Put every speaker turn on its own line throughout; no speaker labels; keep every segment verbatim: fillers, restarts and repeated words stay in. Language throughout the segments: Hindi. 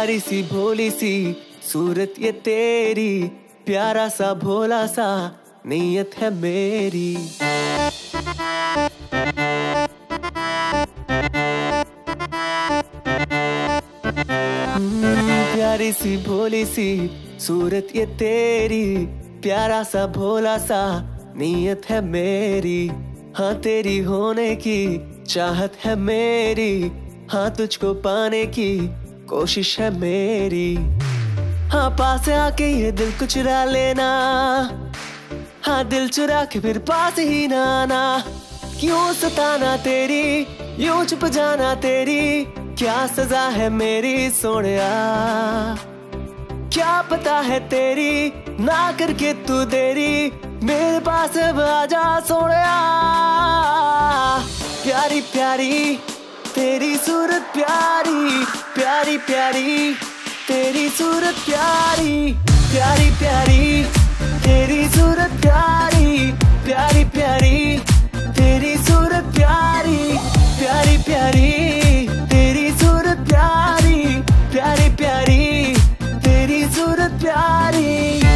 प्यारी सी भोली सी सूरत ये तेरी, प्यारा सा भोला सा नीयत है मेरी। प्यारी सी भोली सी सूरत ये तेरी, प्यारा सा भोला सा नीयत है मेरी। हाँ तेरी होने की चाहत है मेरी, हाँ तुझको पाने की कोशिश है मेरी। हाँ पास आके ये दिल को चुरा लेना, हाँ दिल चुरा के फिर पास ही ना आना। क्यों सताना तेरी, यूं छुप जाना तेरी, क्या सजा है मेरी सोनिया। क्या पता है तेरी, ना करके तू देरी, मेरे पास अब आजा सोनिया। प्यारी प्यारी तेरी सूरत प्यारी, प्यारी प्यारी तेरी सूरत प्यारी, प्यारी प्यारी तेरी सूरत प्यारी, प्यारी प्यारी तेरी सूरत प्यारी, प्यारी प्यारी तेरी सूरत प्यारी, प्यारी प्यारी तेरी सूरत प्यारी।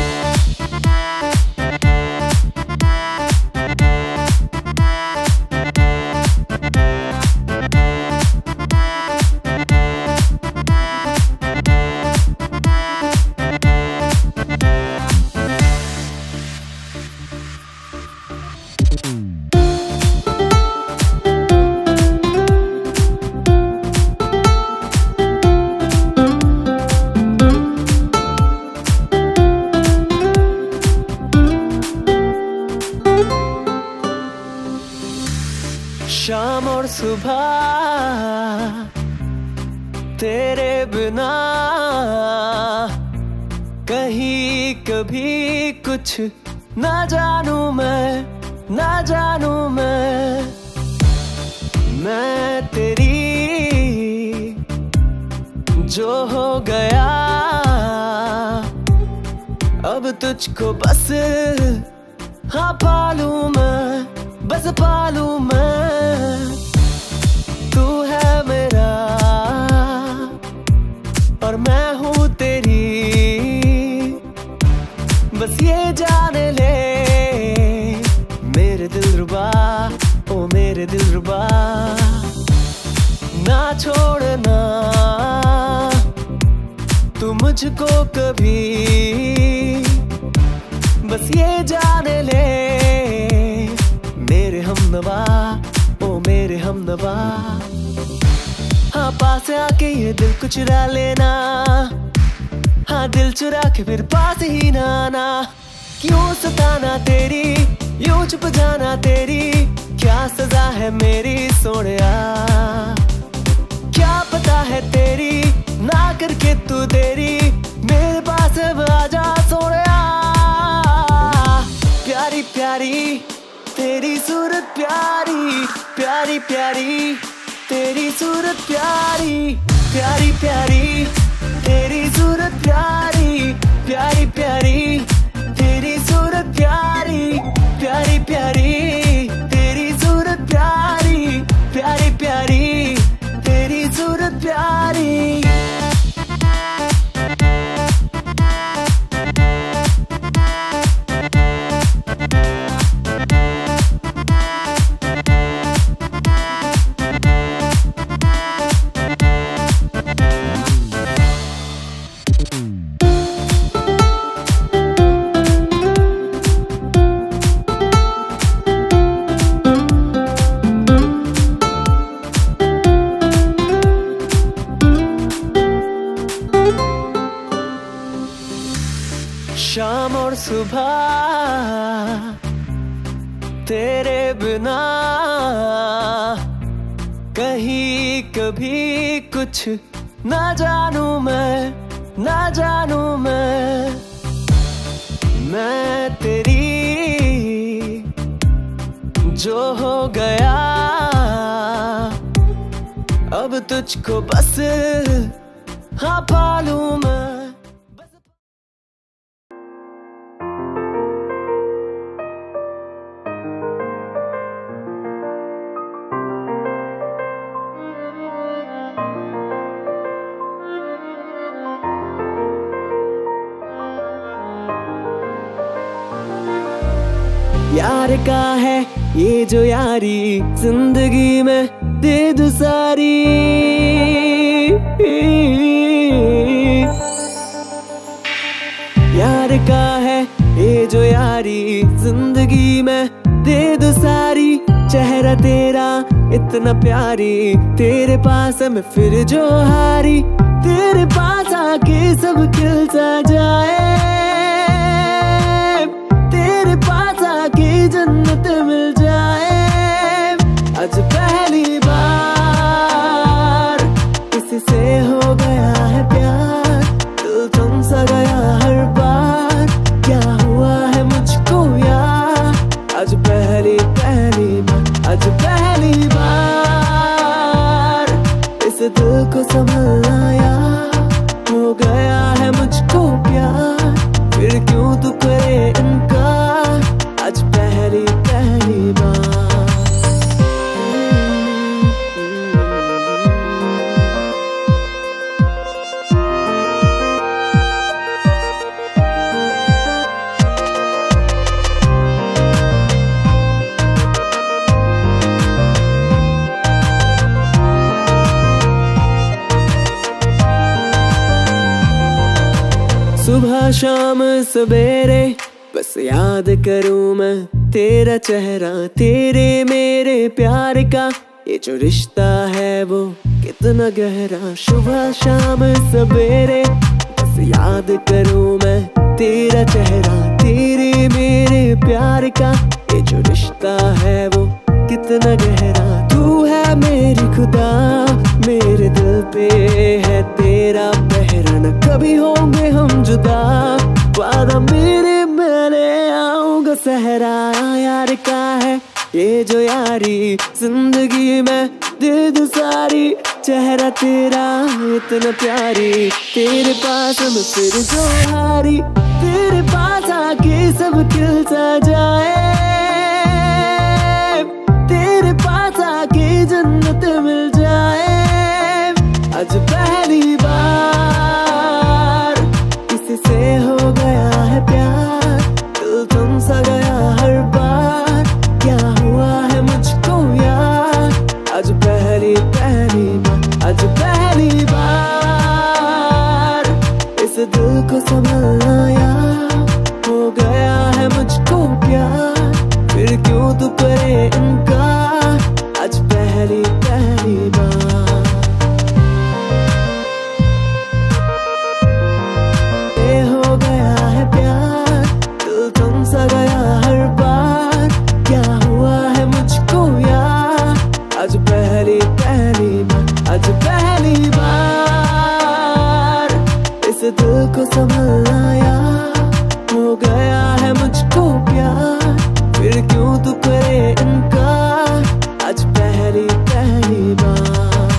शाम और सुबह तेरे बिना, कहीं कभी कुछ ना जानू मैं, ना जानू मैं। मैं तेरी जो हो गया, अब तुझको बस हाँ पालू मैं, बस पालू मैं। तू है मेरा और मैं हूँ तेरी, बस ये जान ले मेरे दिलरुबा, ओ मेरे दिलरुबा। ना छोड़ना तू मुझको कभी, बस ये जान ले मेरे हमनवा, ओ मेरे हमनवा। हाँ पास आके ये दिल को चुरा लेना, हाँ दिल चुरा के फिर पास ही ना आना। क्यों सताना तेरी, यूं छुप जाना तेरी, क्या सजा है मेरी सोनिया। क्या पता है तेरी, ना करके तू देरी, मेरे पास अब आजा सोनिया। प्यारी प्यारी तेरी सूरत प्यारी, प्यारी प्यारी तेरी सूरत प्यारी, प्यारी प्यारी तेरी सूरत प्यारी, प्यारी प्यारी तेरी सूरत प्यारी, प्यारी प्यारी तेरी सूरत प्यारी, प्यारी प्यारी तेरी सूरत प्यारी। शाम और सुबह तेरे बिना, कहीं कभी कुछ ना जानू मैं, ना जानू मैं। मैं तेरी जो हो गया, अब तुझको बस हाँ पालू मैं। यार का है ये जो यारी, जिंदगी में दे दो सारी। यार का है ये जो यारी, जिंदगी में दे दो सारी। चेहरा तेरा इतना प्यारी, तेरे पास मैं फिर जो हारी। तेरे पास आके सब खिल सा जाए, तेरे पास आके जन्नत मिल जाए। आज पहली बार किसी से हो गया है प्यार, दिल थम सा गया हर बार। क्या हुआ है मुझको यार, आज पहली पहली बार, आज पहली बार इस दिल को संभलना यार। हो गया है मुझको प्यार, फिर क्यों तू करे इनकार, आज पहली पहली बार। सुबह शाम सवेरे बस याद करूं मैं तेरा चेहरा, तेरे मेरे प्यार का ये जो रिश्ता है वो कितना गहरा। सुबह शाम सवेरे बस याद करूं मैं तेरा चेहरा, तेरे मेरे प्यार का ये जो रिश्ता है वो कितना गहरा। तू है मेरी खुदा, मेरे दिल पे है तेरा पहरा। न कभी होंगे हम जुदा, वादा मेरे मैंने आऊंगा सहरा। यार का है ये जो यारी, जिंदगी में दे दो सारी। चेहरा तेरा इतना प्यारी, तेरे पास मैं फिर जो हारी। तेरे पास आके सब खिल सा जाए, तेरे पास आके जन्नत मिल जाए। आज पहली बार किसी से हो गया है प्यार, दिल थम सा गया हर बार। क्या हुआ है मुझको यार, आज पहली पहली बार, आज पहली बार इस दिल को संभलना यार। हो गया है मुझको प्यार, फिर क्यों तू करे इनकार, आज पहली पहली बार। हो गया है प्यार, दिल थम सा गया हर बार। क्या हुआ है मुझको यार, आज पहली पहली बार, आज पहली बार इस दिल को संभलना यार। हो गया है मुझको प्यार, फिर क्यों तू करे इनकार, आज पहली पहली बार।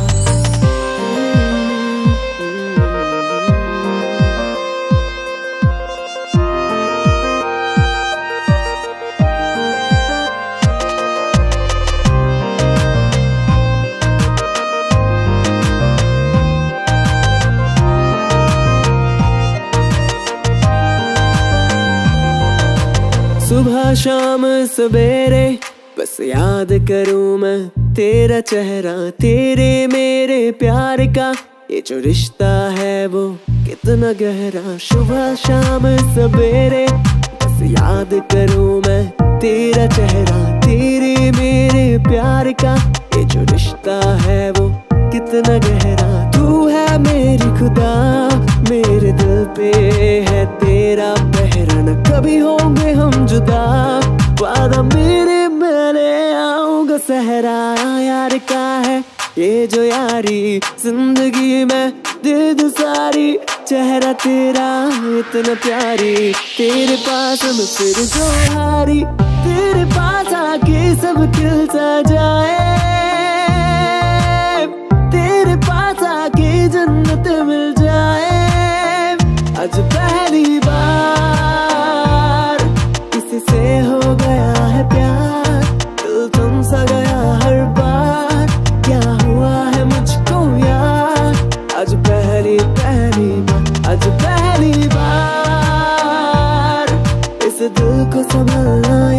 सुबह शाम सवेरे बस याद करूं मैं तेरा चेहरा, तेरे मेरे प्यार का ये जो रिश्ता है वो कितना गहरा। सुबह शाम सवेरे बस याद करूं मैं तेरा चेहरा, तेरे मेरे प्यार का ये जो रिश्ता है वो कितना गहरा। तू है मेरी खुदा, मेरे दिल पे है तेरा पहरा। न कभी होंगे हम जुदा, वादा मेरे मैंने आऊंगा सहरा। यार का है ये जो यारी, जिंदगी में दे दो सारी। चेहरा तेरा इतना प्यारी, तेरे पास मैं फिर जो हारी। तेरे पास आके सब खिल सा जाए, तेरे पास आके जन्नत मिल जाए। आज पहली बार किसी से हो गया है प्यार, दिल थम सा गया हर बार। क्या हुआ है मुझको यार, आज पहली पहली बार, आज पहली बार इस दिल को संभलना।